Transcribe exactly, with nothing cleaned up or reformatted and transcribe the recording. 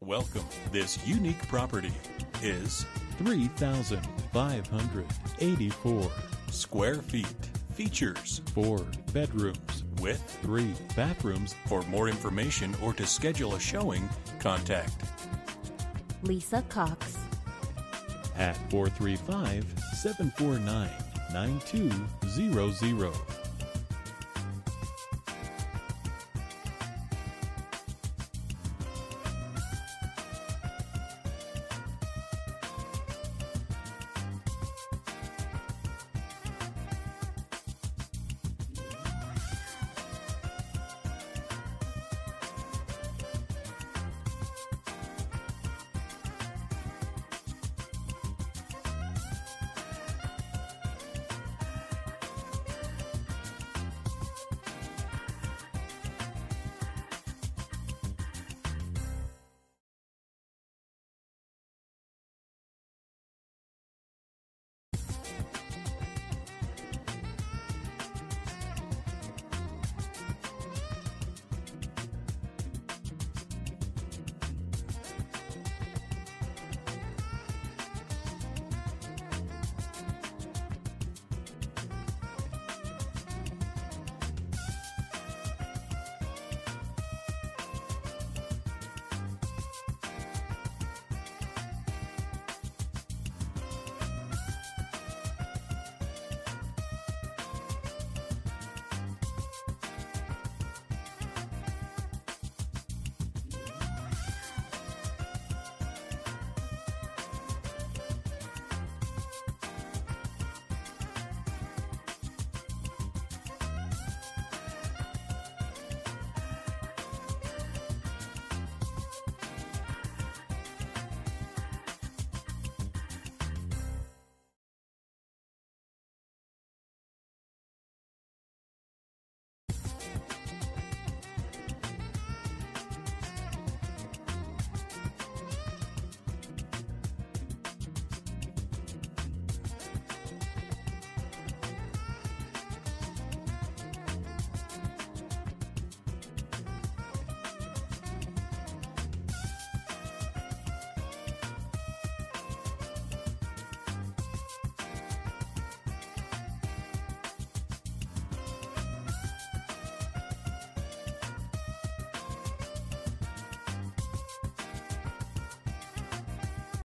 Welcome. This unique property is three thousand five hundred eighty-four square feet. Features four bedrooms with three bathrooms. For more information or to schedule a showing, contact Lisa Cox at four three five, seven four nine, nine two zero zero.